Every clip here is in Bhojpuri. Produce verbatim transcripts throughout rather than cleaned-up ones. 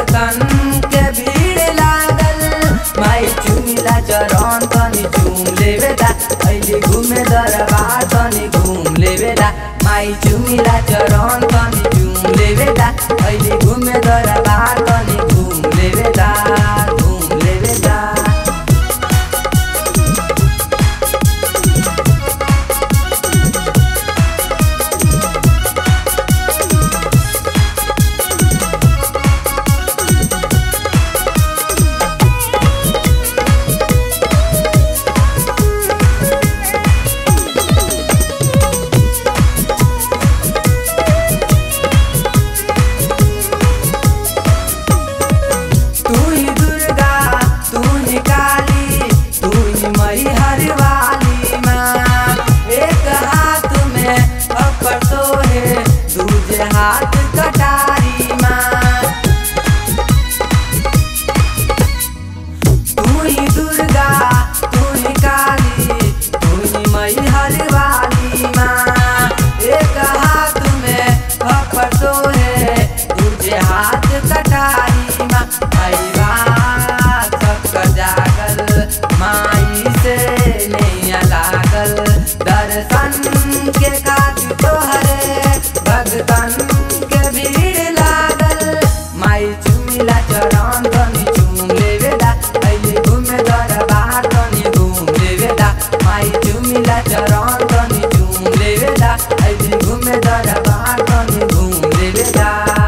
भगतन के भीड़ लागल। माई चुमिला चरण तनी चूम लेवेला, अइली घूमे दरबार तनी घूम लेवेला। माई चुमिला चरण तनी चूम लेवेला, अइली घूमे दरबार तनी घूम लेवेला, घूम लेवेला। हाथ कटारी माँ तू ही दुर्गा, तू ही काली, तू ही मैहर वाली माँ। एक हाथ में खप्पर सोहे, दूजे हाथ कटारी माँ। आई बात सबका जागल, माई से नैया लागल। दर्शन के खातिर तोहरे भगतन के भीड़ लागल। माई चुमिला चरण तनी चूम लेवेला, अइली घूमे दरबार तनी घूम लेवेला। माई चुमिला चरण तनी चूम लेवेला, अइली घूमे दरबार तनी घूम लेवेला।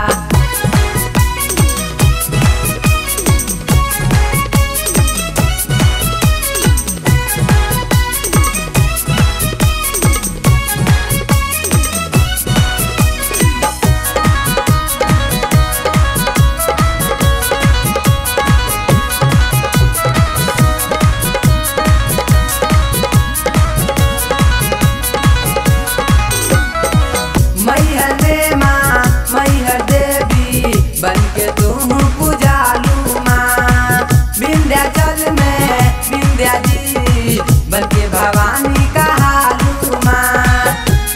बनके तुम पूजालू माँ, विंध्याचल में विंध्या जी बनके भवानी कहालू माँ।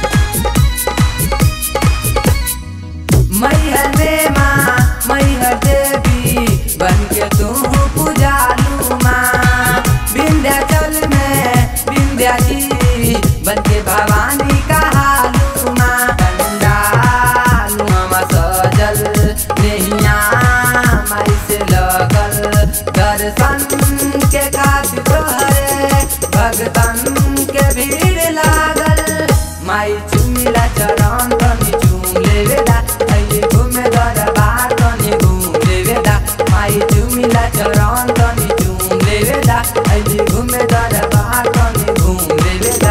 मैहर में माँ मैहर देवी बनके तुम पूजालू माँ। विंध्याचल में विंध्या जी बनके भवानी कहालू माँ। पंडाल मामा सजल नैया माई से लगल। दर्शन के खातिर तोहरे भगतन के भीड़ लागल। माई चुमिला चरण तनी चूम लेवेला, अइली घूमे दरबार तनी घूम लेवेला। माई चुमिला चरण तनी चूम लेवेला, अइली घूमे दरबार तनी घूम लेवेला।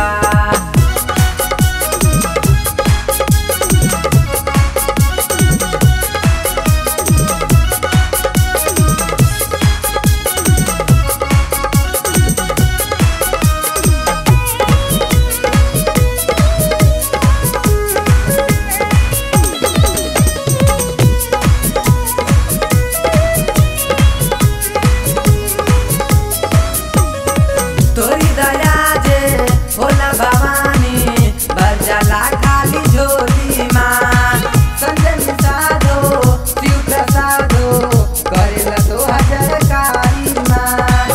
तोरी दया जे होला भवानी, भर जाला खाली झोली माँ। संजय साधो शिव प्रसादो करेला तो जयकारी माँ।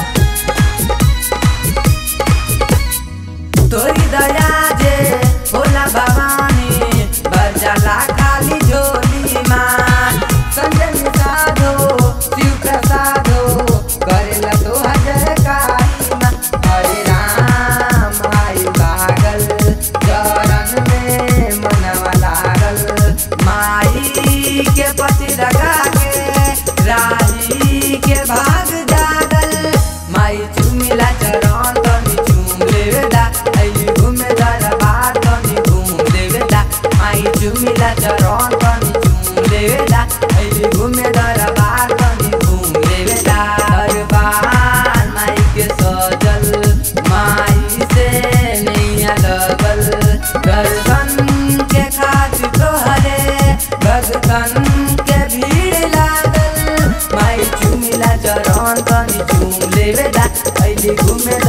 तोरी दया जे होला भवानी, भर जाला खाली झोली माँ। संजय साधो शिव प्रसादो करेला तो जयकारी। हरे राम आई लागल, चरण में मनवा लागल। माई के पति लगा के राही के भाग जागल। माई चुमिला चरण तनी चूम लेवेला, अइली घूमे दरबार तनी घूम लेवेला। माई चुमिला चरण तनी चूम लेवेला, अइली घूमे दरबार तनी घूम लेवेला। दरबार माई के सजल, माई से नैया लगल। दर्शन के खातिर तोहरे भगतन के भीड़ लागल। माई चुमिला चरण तनी चूम लेवेला, अइली घूमे